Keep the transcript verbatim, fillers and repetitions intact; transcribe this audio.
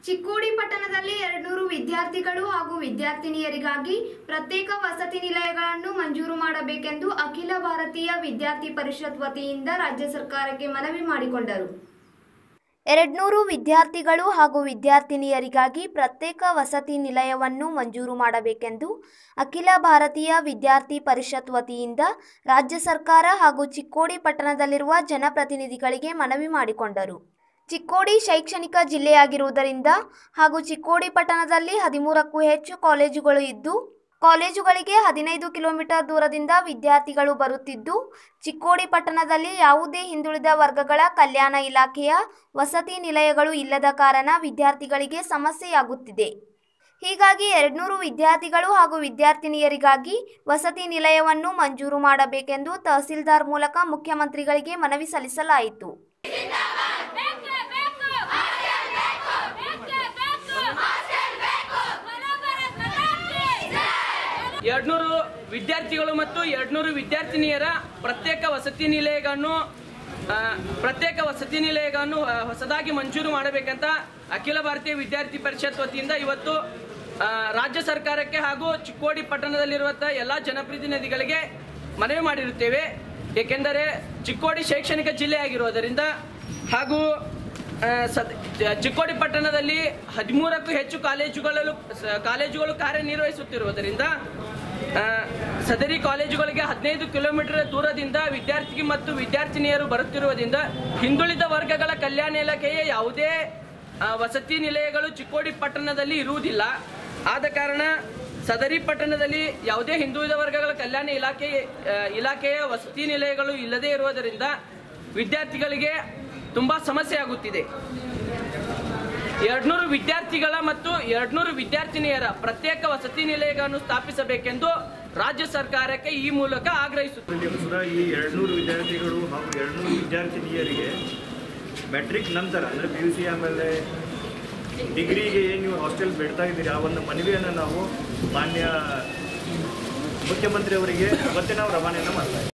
ಚಿಕ್ಕೋಡಿ ಪಟ್ಟಣದಲ್ಲಿ ಎರಡ್ನೂರು ವಿದ್ಯಾರ್ಥಿಗಳು ಹಾಗೂ ವಿದ್ಯಾರ್ಥಿನಿಯರಿಗಾಗಿ ಪ್ರತ್ಯೇಕ ವಸತಿ ನಿಲಯಗಳನ್ನು ಮಂಜೂರು ಮಾಡಬೇಕೆಂದು ಅಖಿಲ ಭಾರತೀಯ ವಿದ್ಯಾರ್ಥಿ ಪರಿಷತ್ ವತಿಯಿಂದ ರಾಜ್ಯ ಸರ್ಕಾರಕ್ಕೆ ಮನವಿ ಮಾಡಿಕೊಂಡರು. ಎರಡ್ನೂರು ವಿದ್ಯಾರ್ಥಿಗಳು ಹಾಗೂ ವಿದ್ಯಾರ್ಥಿನಿಯರಿಗಾಗಿ ಪ್ರತ್ಯೇಕ ವಸತಿ ನಿಲಯವನ್ನು ಮಂಜೂರು ಮಾಡಬೇಕೆಂದು ಅಖಿಲ ಭಾರತೀಯ ವಿದ್ಯಾರ್ಥಿ ಪರಿಷತ್ ವತಿಯಿಂದ ರಾಜ್ಯ ಸರ್ಕಾರ ಹಾಗೂ ಚಿಕ್ಕೋಡಿ ಪಟ್ಟಣದಲ್ಲಿರುವ ಜನಪ್ರತಿನಿಧಿಗಳಿಗೆ ಮನವಿ ಮಾಡಿಕೊಂಡರು. ಚಿಕ್ಕೋಡಿ ಶೈಕ್ಷಣಿಕ ಜಿಲ್ಲೆಯಾಗಿರುವುದರಿಂದ ಹಾಗೂ ಚಿಕ್ಕೋಡಿ ಪಟ್ಟಣದಲ್ಲಿ ಹದಿಮೂರಕ್ಕೂ ಹೆಚ್ಚು ಕಾಲೇಜುಗಳು ಇದ್ದು ಕಾಲೇಜುಗಳಿಗೆ ಹದಿನೈದು ಕಿಲೋಮೀಟರ್ ದೂರದಿಂದ ವಿದ್ಯಾರ್ಥಿಗಳು ಬರುತ್ತಿದ್ದು ಚಿಕ್ಕೋಡಿ ಪಟ್ಟಣದಲ್ಲಿ ಯಾವುದೇ ಹಿಂದುಳಿದ ವರ್ಗಗಳ ಕಲ್ಯಾಣ ಇಲಾಖೆಯ ವಸತಿ ನಿಲಯಗಳು ಇಲ್ಲದ ಕಾರಣ ವಿದ್ಯಾರ್ಥಿಗಳಿಗೆ ಸಮಸ್ಯೆಯಾಗುತ್ತಿದೆ. ಹೀಗಾಗಿ ಎರಡ್ನೂರು ವಿದ್ಯಾರ್ಥಿಗಳು ಹಾಗೂ ವಿದ್ಯಾರ್ಥಿನಿಯರಿಗಾಗಿ ವಸತಿ ನಿಲಯವನ್ನು ಮಂಜೂರು ಮಾಡಬೇಕೆಂದು ತಹಸೀಲ್ದಾರ್ ಮೂಲಕ ಮುಖ್ಯಮಂತ್ರಿಗಳಿಗೆ ಮನವಿ ಸಲ್ಲಿಸಲಾಯಿತು. ಎರಡ್ನೂರು ವಿದ್ಯಾರ್ಥಿಗಳು ಮತ್ತು ಎರಡ್ನೂರು ವಿದ್ಯಾರ್ಥಿನಿಯರ ಪ್ರತ್ಯೇಕ ವಸತಿ ನಿಲಯಗಳನ್ನು ಪ್ರತ್ಯೇಕ ವಸತಿ ನಿಲಯಗಳನ್ನು ಹೊಸದಾಗಿ ಮಂಜೂರು ಮಾಡಬೇಕಂತ ಅಖಿಲ ಭಾರತೀಯ ವಿದ್ಯಾರ್ಥಿ ಪರಿಷತ್ ವತಿಯಿಂದ ಇವತ್ತು ರಾಜ್ಯ ಸರ್ಕಾರಕ್ಕೆ ಹಾಗೂ ಚಿಕ್ಕೋಡಿ ಪಟ್ಟಣದಲ್ಲಿರುವಂಥ ಎಲ್ಲ ಜನಪ್ರತಿನಿಧಿಗಳಿಗೆ ಮನವಿ ಮಾಡಿರುತ್ತೇವೆ. ಏಕೆಂದರೆ ಚಿಕ್ಕೋಡಿ ಶೈಕ್ಷಣಿಕ ಜಿಲ್ಲೆಯಾಗಿರುವುದರಿಂದ ಹಾಗೂ ಚಿಕ್ಕೋಡಿ ಪಟ್ಟಣದಲ್ಲಿ ಹದಿಮೂರಕ್ಕೂ ಹೆಚ್ಚು ಕಾಲೇಜುಗಳಲ್ಲೂ ಕಾಲೇಜುಗಳು ಕಾರ್ಯನಿರ್ವಹಿಸುತ್ತಿರುವುದರಿಂದ ಸದರಿ ಕಾಲೇಜುಗಳಿಗೆ ಹದಿನೈದು ಕಿಲೋಮೀಟರ್ ದೂರದಿಂದ ವಿದ್ಯಾರ್ಥಿ ಮತ್ತು ವಿದ್ಯಾರ್ಥಿನಿಯರು ಬರುತ್ತಿರುವುದರಿಂದ ಹಿಂದುಳಿದ ವರ್ಗಗಳ ಕಲ್ಯಾಣ ಇಲಾಖೆಯ ಯಾವುದೇ ವಸತಿ ನಿಲಯಗಳು ಚಿಕ್ಕೋಡಿ ಪಟ್ಟಣದಲ್ಲಿ ಇರುವುದಿಲ್ಲ. ಆದ ಕಾರಣ ಸದರಿ ಪಟ್ಟಣದಲ್ಲಿ ಯಾವುದೇ ಹಿಂದುಳಿದ ವರ್ಗಗಳ ಕಲ್ಯಾಣ ಇಲಾಖೆ ಇಲಾಖೆಯ ವಸತಿ ನಿಲಯಗಳು ಇಲ್ಲದೇ ಇರುವುದರಿಂದ ವಿದ್ಯಾರ್ಥಿಗಳಿಗೆ ತುಂಬಾ ಸಮಸ್ಯೆ ಆಗುತ್ತಿದೆ. ಎರಡ್ನೂರು ವಿದ್ಯಾರ್ಥಿಗಳ ಮತ್ತು ಎರಡ್ನೂರು ವಿದ್ಯಾರ್ಥಿನಿಯರ ಪ್ರತ್ಯೇಕ ವಸತಿ ನಿಲಯಗಳನ್ನು ಸ್ಥಾಪಿಸಬೇಕೆಂದು ರಾಜ್ಯ ಸರ್ಕಾರಕ್ಕೆ ಈ ಮೂಲಕ ಆಗ್ರಹಿಸುತ್ತದೆ. ಈ ಎರಡ್ನೂರು ವಿದ್ಯಾರ್ಥಿಗಳು ಹಾಗೂ ಎರಡ್ನೂರು ವಿದ್ಯಾರ್ಥಿನಿಯರಿಗೆ ಮೆಟ್ರಿಕ್ ನಂತರ ಅಂದರೆ ಪಿ ಯು ಸಿ ಆಮೇಲೆ ಡಿಗ್ರಿಗೆ ಏನು ನೀವು ಹಾಸ್ಟೆಲ್ ಬಿಡ್ತಾ ಇದ್ದೀರಿ ಆ ಒಂದು ಮನವಿಯನ್ನು ನಾವು ಮಾನ್ಯ ಮುಖ್ಯಮಂತ್ರಿ ಅವರಿಗೆ ಇವತ್ತೇ ನಾವು ರವಾನೆಯನ್ನು ಮಾಡ್ತಾ ಇದ್ದೀವಿ.